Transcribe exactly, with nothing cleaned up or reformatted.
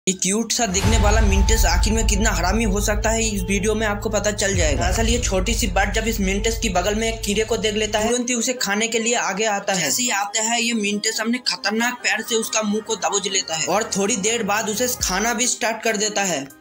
ये क्यूट सा दिखने वाला मिंटेस आखिर में कितना हरामी हो सकता है, इस वीडियो में आपको पता चल जाएगा। दरअसल ये छोटी सी बर्ड जब इस मिंटेस की बगल में एक कीड़े को देख लेता है, तुरंत ही उसे खाने के लिए आगे आता है। जैसे ही आता है ये मिंटेस अपने खतरनाक पैर से उसका मुंह को दबोच लेता है और थोड़ी देर बाद उसे खाना भी स्टार्ट कर देता है।